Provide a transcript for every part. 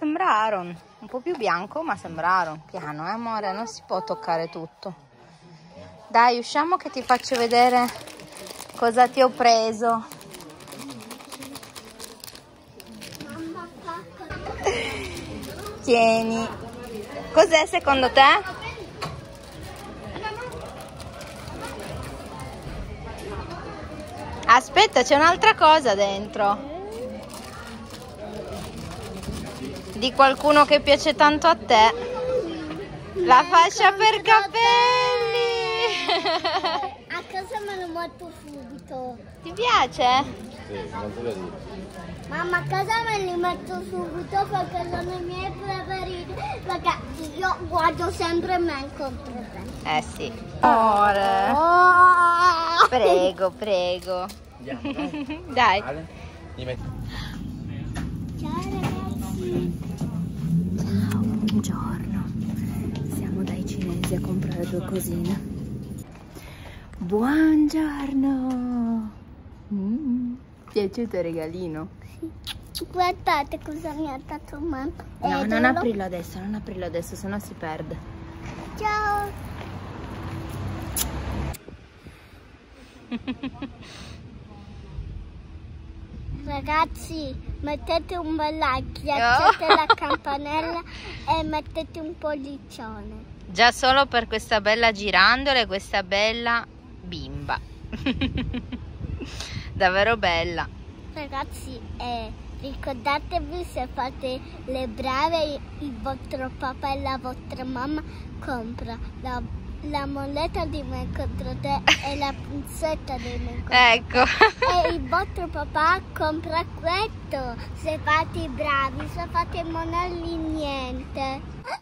sembra Aaron, un po' più bianco ma sembra Aaron. Piano amore, non si può toccare tutto. Dai, usciamo che ti faccio vedere cosa ti ho preso. Tieni. Cos'è secondo te? Aspetta, c'è un'altra cosa dentro. Di qualcuno che piace tanto a te. La fascia per capelli. A casa me lo metto subito. Ti piace? Sì, non te lo dico. Mamma, a casa me li metto subito perché sono i miei preferiti. Perché io guardo sempre me e compro te. Sì. Amore. Oh. Prego, prego. Andiamo, Dai. Ale, li metti. Ciao ragazzi. Ciao, buongiorno. Siamo dai cinesi a comprare 2 cosine. Buongiorno. Ti è piaciuto il regalino? Sì. Guardate cosa mi ha dato mamma. No, non aprirlo adesso, non aprirlo adesso, sennò si perde. Ciao. Ragazzi, mettete un bel like, piazzate la campanella e mettete un pollicione. Già solo per questa bella girandola e questa bella bimba. Davvero bella. Ragazzi, ricordatevi, se fate le brave, il vostro papà e la vostra mamma compra la moneta di me contro te e la punzetta di me contro te. Ecco. E il vostro papà compra questo, se fate i bravi, se fate i monelli niente.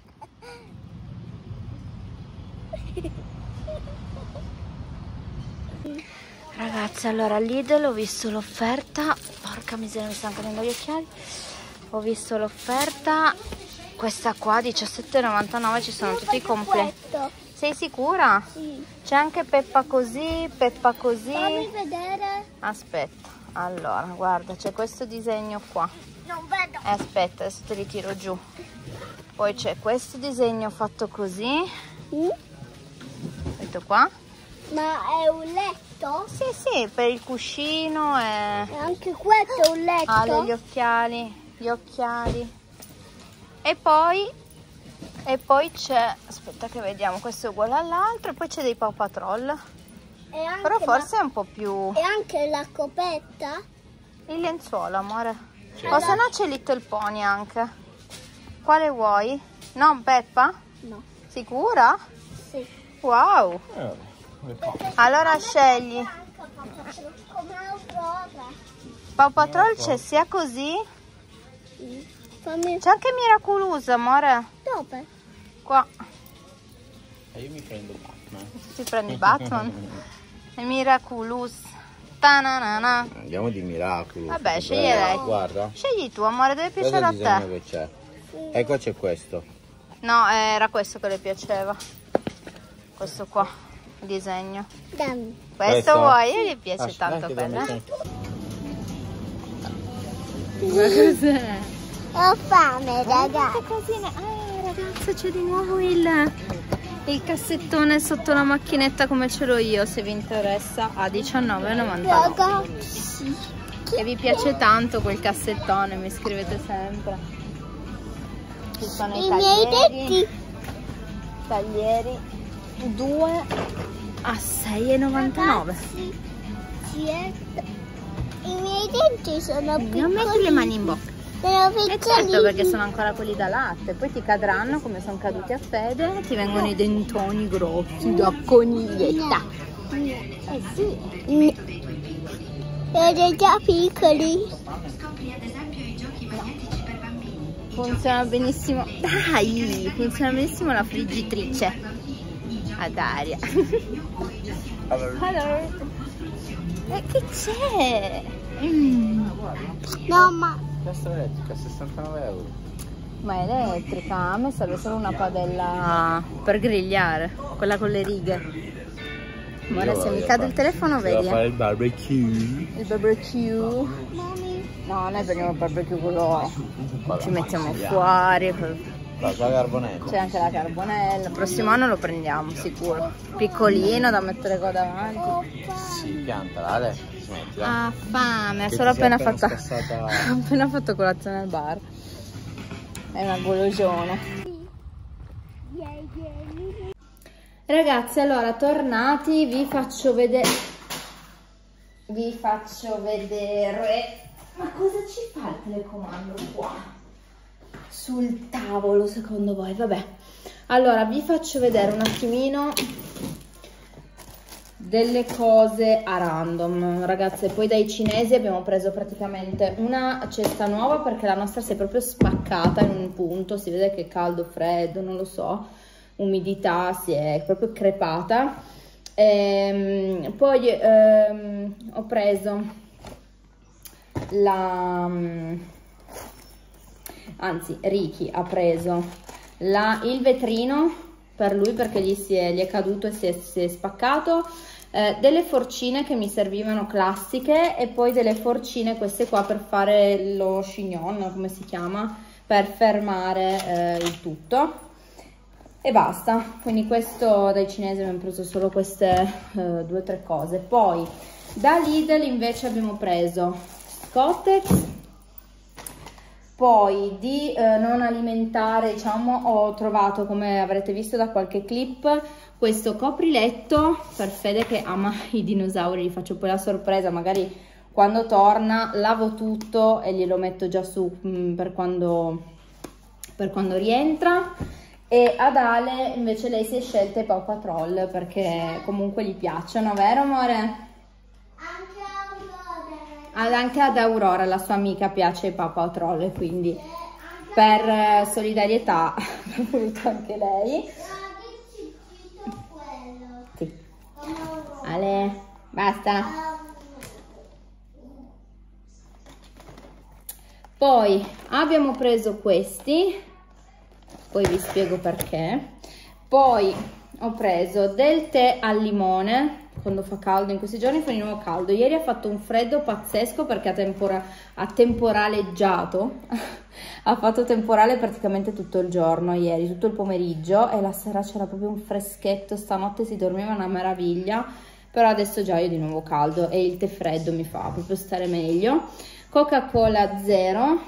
Ragazzi, allora al Lidl ho visto l'offerta. Porca miseria, mi stanno cadendo gli occhiali. Ho visto l'offerta. Questa qua 17,99, ci sono tutti i completi. Sei sicura? Sì. C'è anche Peppa così, Peppa così. Fammi vedere. Aspetta, allora, guarda, c'è questo disegno qua. Non vedo. Aspetta, adesso te li tiro giù. Poi c'è questo disegno fatto così. Questo qua. Ma è un letto? Sì, sì, per il cuscino e... E anche questo è un letto? Ha degli occhiali, gli occhiali. E poi c'è, aspetta che vediamo, questo è uguale all'altro, e poi c'è dei Paw Patrol. Però forse è un po' più... E anche la copetta? Il lenzuolo, amore. O se no c'è Little Pony anche. Quale vuoi? Non Peppa? No. Sicura? Sì. Wow. Allora scegli. Come Aurora. Paw Patrol c'è sia così. Fammi... C'è anche Miraculous, amore. Dove? Qua. E io mi prendo Batman. Ti prendi Batman? E Miraculous. Ta-na-na-na. Andiamo di Miracolo. Vabbè, scegli lei. Guarda. Scegli tu, amore, deve Questo è piacere il a disegno te. che c'è. Ecco, c'è questo. No, era questo che le piaceva. Questo qua, il disegno. Dammi. Questo vuoi? E gli piace Aspetta, tanto che quello. dammi. Cos'è? Ho fame, Che cosine. Ragazzo, c'è di nuovo il cassettone sotto la macchinetta come ce l'ho io, se vi interessa, a 19,99. Ragazzi. E vi piace tanto quel cassettone, mi scrivete sempre. Ci sono i miei taglieri. denti. Taglieri 2 a 6,99. I miei denti sono piccoli. Non metti le mani in bocca. Sono E piccolini. certo, perché sono ancora quelli da latte, poi ti cadranno come sono caduti a Fede e ti vengono i dentoni grossi da coniglietta. Sì. Sono già piccoli. Funziona benissimo. Dai, funziona benissimo la friggitrice ad aria. Hello. E che c'è? No, ma Questa elettrica, 69 euro. Ma è elettrica, a me serve solo una padella per grigliare, quella con le righe. Ma ora se mi cade il telefono, vedi? Fare il barbecue. Il barbecue. mami, No, noi prendiamo il barbecue quello, ci mettiamo fuori. La carbonella. C'è anche la carbonella. Il prossimo anno lo prendiamo, sicuro. Piccolino da mettere qua davanti. Sì, piantala, Ale. Ha fame, ha solo appena fatto colazione al bar. È una golosione. Ragazzi, allora, tornati, vi faccio vedere. Ma cosa ci fa il telecomando qua? Sul tavolo, secondo voi? Vabbè. Allora, vi faccio vedere un attimino delle cose a random, ragazze. Poi dai cinesi abbiamo preso praticamente una cesta nuova perché la nostra si è proprio spaccata in un punto. Si vede che è caldo, freddo, non lo so, umidità, si è proprio crepata. Poi ho preso Ricky ha preso il vetrino per lui perché gli è caduto e si è spaccato, delle forcine che mi servivano classiche e poi delle forcine queste qua per fare lo chignon, come si chiama, per fermare il tutto. E basta, quindi questo dai cinesi abbiamo preso solo queste 2 o 3 cose. Poi da Lidl invece abbiamo preso Scottex, poi di non alimentare, diciamo, ho trovato, come avrete visto da qualche clip, questo copriletto per Fede che ama i dinosauri. Gli faccio poi la sorpresa, magari quando torna lavo tutto e glielo metto già su per quando rientra. E ad Ale invece lei si è scelta i Paw Patrol perché comunque gli piacciono, vero amore? Anche ad Aurora, la sua amica, piace i Paw Patrol e quindi per solidarietà ha voluto anche lei. Sì. Ale, basta. Poi abbiamo preso questi. Poi vi spiego perché. Poi ho preso del tè al limone, quando fa caldo, in questi giorni fa di nuovo caldo. Ieri ha fatto un freddo pazzesco perché ha temporaleggiato, ha fatto temporale praticamente tutto il giorno ieri, tutto il pomeriggio, e la sera c'era proprio un freschetto, stanotte si dormiva una meraviglia, però adesso già io di nuovo caldo e il tè freddo mi fa proprio stare meglio. Coca-Cola zero.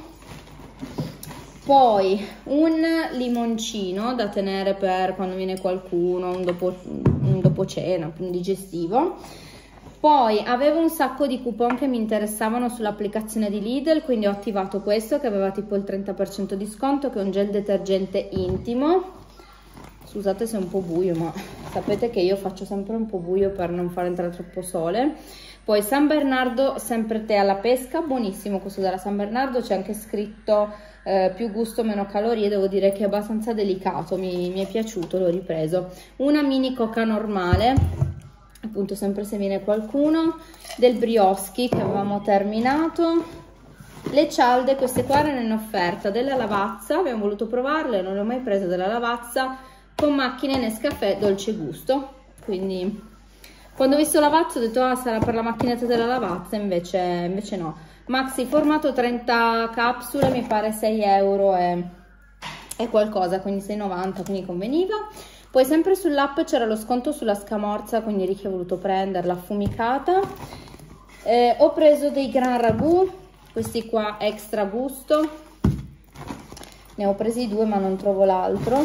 Poi un limoncino da tenere per quando viene qualcuno, un dopo cena, un digestivo. Poi avevo un sacco di coupon che mi interessavano sull'applicazione di Lidl, quindi ho attivato questo che aveva tipo il 30% di sconto, che è un gel detergente intimo. Scusate se è un po' buio, ma sapete che io faccio sempre un po' buio per non far entrare troppo sole. Poi San Bernardo, sempre tè alla pesca, buonissimo questo della San Bernardo, c'è anche scritto più gusto meno calorie, devo dire che è abbastanza delicato, mi è piaciuto, l'ho ripreso. Una mini coca normale, appunto sempre se viene qualcuno, del Brioschi che avevamo terminato, le cialde, queste qua erano in offerta, della Lavazza, abbiamo voluto provarle, non le ho mai prese, della Lavazza, con macchine Nescafè dolce gusto, quindi quando ho visto Lavazza ho detto ah, sarà per la macchinetta della Lavazza, invece no. Maxi formato 30 capsule, mi pare 6 euro e qualcosa, quindi 6,90, quindi conveniva. Poi sempre sull'app c'era lo sconto sulla scamorza, quindi Ricky ha voluto prenderla affumicata. Ho preso dei Gran Ragù, questi qua extra gusto, ne ho presi 2 ma non trovo l'altro,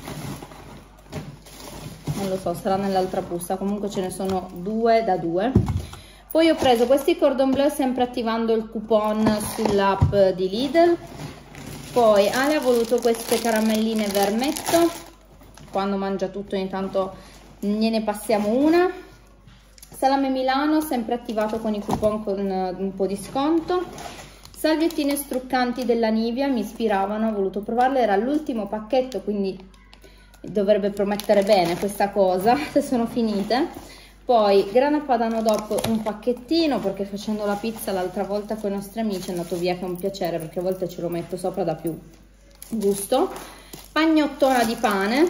non lo so, sarà nell'altra busta, comunque ce ne sono 2 da 2. Poi ho preso questi cordon bleu, sempre attivando il coupon sull'app di Lidl. Poi Ale ha voluto queste caramelline vermetto, quando mangia tutto ogni tanto gliene passiamo una. Salame Milano, sempre attivato con i coupon con un po' di sconto. Salviettine struccanti della Nivea, mi ispiravano, ho voluto provarle, era l'ultimo pacchetto, quindi dovrebbe promettere bene questa cosa, se sono finite. Poi grana padano DOP un pacchettino, perché facendo la pizza l'altra volta con i nostri amici è andato via, che è un piacere perché a volte ce lo metto sopra, da più gusto. Pagnottona di pane.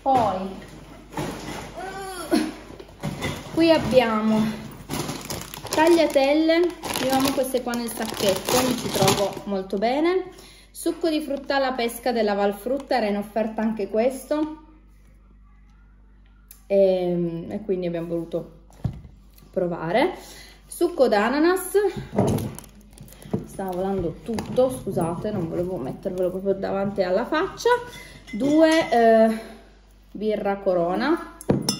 Poi qui abbiamo Tagliatelle, io amo queste qua nel sacchetto, mi ci trovo molto bene. Succo di frutta alla pesca della Valfrutta, era in offerta anche questo. E quindi abbiamo voluto provare. Succo d'ananas, stava volando tutto, scusate, non volevo mettervelo proprio davanti alla faccia. 2 birra Corona.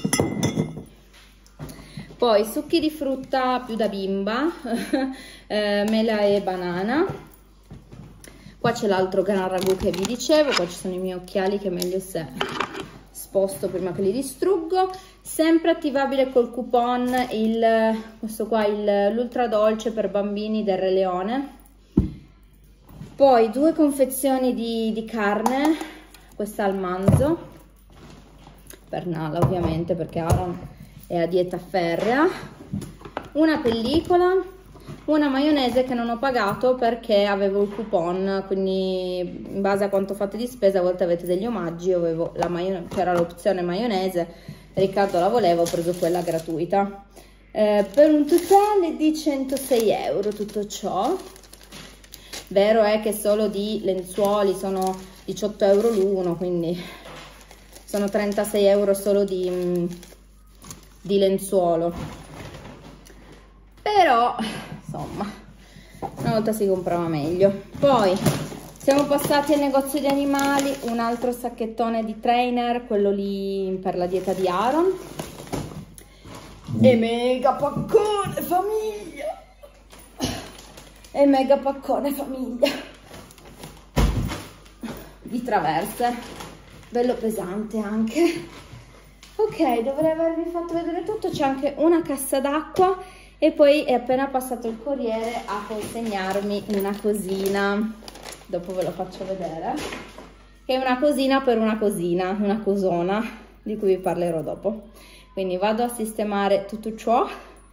Poi succhi di frutta più da bimba, mela e banana. Qua c'è l'altro gran ragù che vi dicevo, qua ci sono i miei occhiali che è meglio se sposto prima che li distruggo. Sempre attivabile col coupon questo qua, l'ultra dolce per bambini del Re Leone. Poi 2 confezioni di carne, questa al manzo, per Nala ovviamente perché Aaron è a dieta ferrea, una pellicola, una maionese che non ho pagato perché avevo il coupon, quindi in base a quanto fate di spesa a volte avete degli omaggi. Io avevo c'era l'opzione maionese, Riccardo la voleva, ho preso quella gratuita, per un totale di 106 euro tutto ciò. Vero è che solo di lenzuoli sono 18 euro l'uno, quindi sono 36 euro solo di lenzuolo, però insomma una volta si comprava meglio. Poi siamo passati al negozio di animali, un altro sacchettone di trainer, quello lì per la dieta di Aaron, e mega paccone famiglia, di traverse, bello pesante anche. Ok, dovrei avervi fatto vedere tutto. C'è anche una cassa d'acqua e poi è appena passato il corriere a consegnarmi una cosina, dopo ve lo faccio vedere, che è una cosina per una cosina, una cosona di cui vi parlerò dopo. Quindi vado a sistemare tutto ciò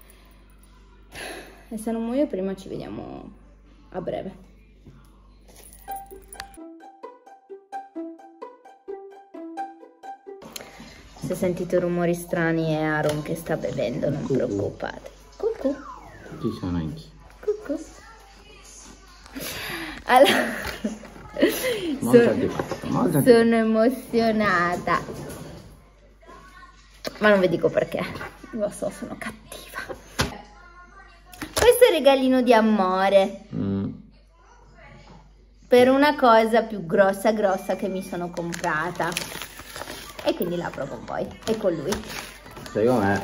e se non muoio prima ci vediamo a breve. Se sentite rumori strani è Aaron che sta bevendo, non preoccupate. Cucù. Ci sono anche. Cucù. Allora, sono emozionata, ma non vi dico perché, lo so, sono cattiva. Questo è il regalino di amore per una cosa più grossa che mi sono comprata. E quindi la provo poi, e con lui. Sai com'è?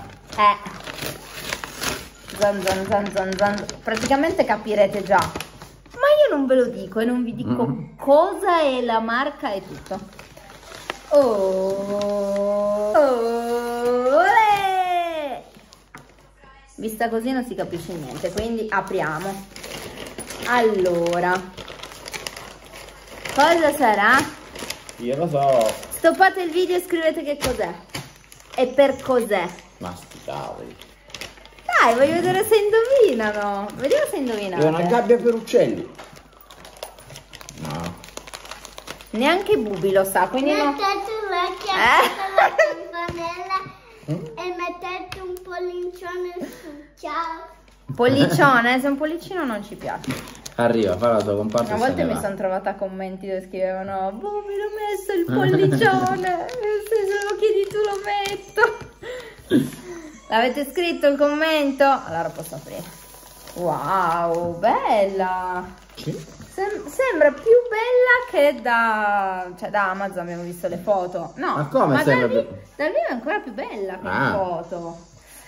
Zan zan zan zan zan. Praticamente capirete già. Ma io non ve lo dico e non vi dico cosa è la marca e tutto. Vista così non si capisce niente, quindi apriamo. Allora, cosa sarà? Io lo so. Stoppate il video e scrivete che cos'è e per cos'è. Ma sti cavoli. Dai, voglio vedere se indovinano. Vediamo se indovinate. È una gabbia per uccelli. No. Neanche Bubi lo sa, quindi no. Mettete la campanella e mettete un pollicione su. Ciao. Pollicione, se un pollicino non ci piace. Arriva, fa la sua comparsa. Una volta mi sono trovata commenti dove scrivevano: boh, me l'ho messo il pollicione. Se lo chiedi tu lo metto. L'avete scritto il commento? Allora posso aprire. Wow, bella. Sì. Sembra più bella che da Amazon, abbiamo visto le foto. No, ma come sembra più? Dal vivo è ancora più bella che in foto.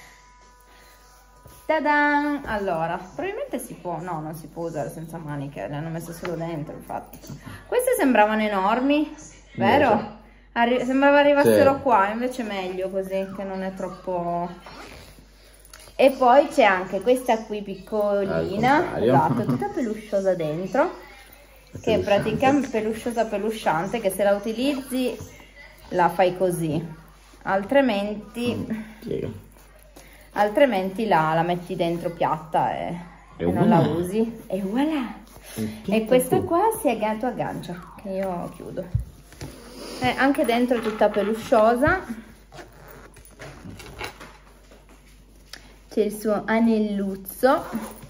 Ta-da! Allora, probabilmente si può, no, non si può usare senza maniche, le hanno messe solo dentro, infatti. Queste sembravano enormi, vero? Sembrava arrivassero qua, invece è meglio così, che non è troppo... E poi c'è anche questa qui piccolina, esatto, tutta pelusciosa dentro, che è praticamente pelusciante, che se la utilizzi la fai così, altrimenti la metti dentro piatta e non la usi. E voilà! E questa qua si aggancia, che io chiudo. Anche dentro è tutta pelusciosa. c'è il suo anelluzzo,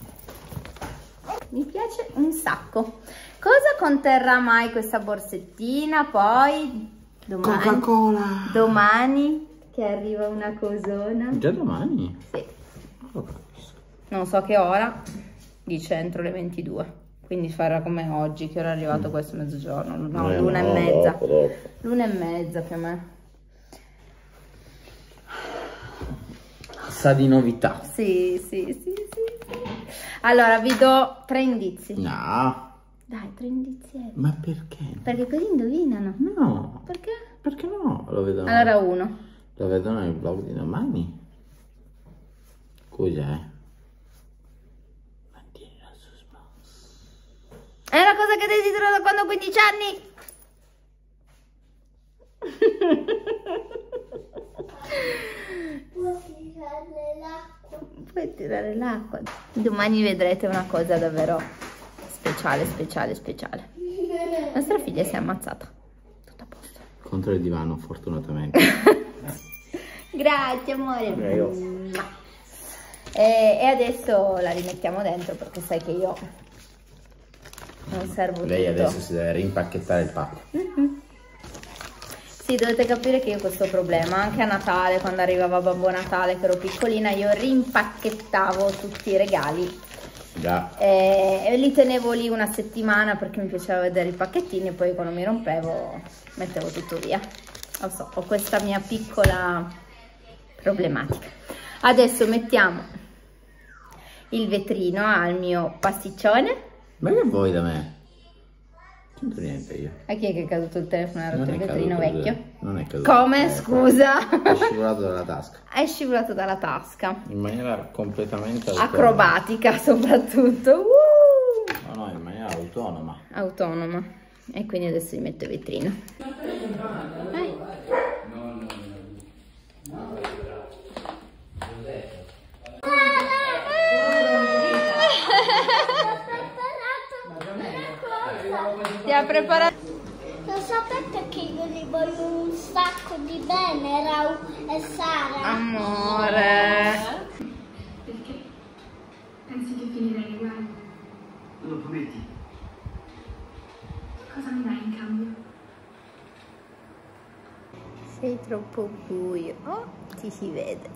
mi piace un sacco. Cosa conterrà mai questa borsettina? Poi domani, Coca-Cola. domani che arriva una cosona. Già domani? Sì. Ok. Non so che ora, dice entro le 22, quindi farà come oggi, che ora è arrivato questo mezzogiorno, no, l'una e mezza, dopo. l'una e mezza più o meno. Sa di novità. Sì, sì, sì, sì. Allora, vi do 3 indizi. No. Dai, 3 indizi. Ma perché? Perché così indovinano. No. Perché? Perché no? Lo vedono. Allora 1. Lo vedono nel vlog di domani. Cos'è? Mantieni la suspense. È una cosa che desidero da quando ho 15 anni. Puoi tirare l'acqua. Domani vedrete una cosa davvero speciale, speciale, speciale. Nostra figlia si è ammazzata. Tutto a posto. Contro il divano, fortunatamente. Grazie amore. Prego. E adesso la rimettiamo dentro perché sai che io non servo Lei tutto. adesso si deve rimpacchettare il pacco. Sì, dovete capire che io ho questo problema, anche a Natale, quando arrivava Babbo Natale, che ero piccolina, io rimpacchettavo tutti i regali Già. e li tenevo lì una settimana perché mi piaceva vedere i pacchettini e poi quando mi rompevo mettevo tutto via. Lo so, ho questa mia piccola problematica. Adesso mettiamo il vetrino al mio pasticcione. Ma che vuoi da me? Non c'entro niente io. A chi è che è caduto il telefono e ha rotto Non il è vetrino caduto, vecchio? Non è caduto. Come? Scusa? È scivolato dalla tasca. È scivolato dalla tasca. In maniera completamente autonoma. Acrobatica soprattutto. No, no, in maniera autonoma. Autonoma. E quindi adesso gli metto il vetrino. Ti ha preparato. Lo sapete che io li voglio un sacco di bene, Raul e Sara? Amore. Perché? Pensi che finirei uguale? Me lo prometti? Cosa mi dai in cambio? Sei troppo buio. Oh, ti si vede.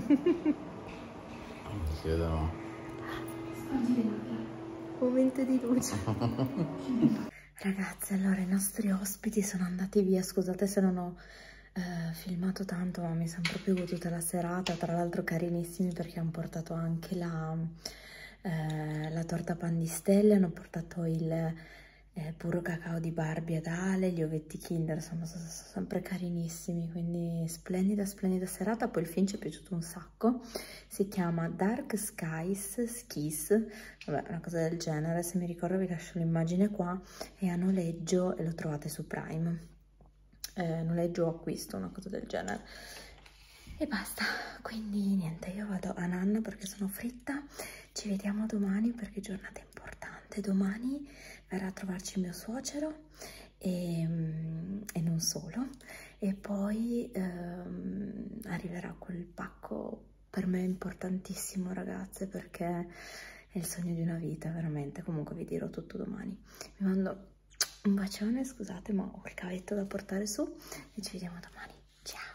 Si vedono. Oggi vedo. Momento di luce. Ragazzi, allora i nostri ospiti sono andati via. Scusate se non ho filmato tanto, ma mi sono proprio goduta la serata. Tra l'altro carinissimi perché hanno portato anche la torta pan di stelle, hanno portato il puro cacao di Barbie ad Ale, gli ovetti Kinder, sono sempre carinissimi, quindi splendida, splendida serata. Poi il film ci è piaciuto un sacco, si chiama Dark Skies Skis, vabbè, una cosa del genere, se mi ricordo vi lascio l'immagine qua, è a noleggio e lo trovate su Prime, noleggio o acquisto, una cosa del genere. E basta, quindi niente, io vado a nanna perché sono fritta, ci vediamo domani perché giornata importante, domani verrà a trovarci il mio suocero e non solo, e poi arriverà quel pacco per me importantissimo, ragazze, perché è il sogno di una vita, veramente. Comunque vi dirò tutto domani. Vi mando un bacione, scusate ma ho il cavetto da portare su e ci vediamo domani, ciao!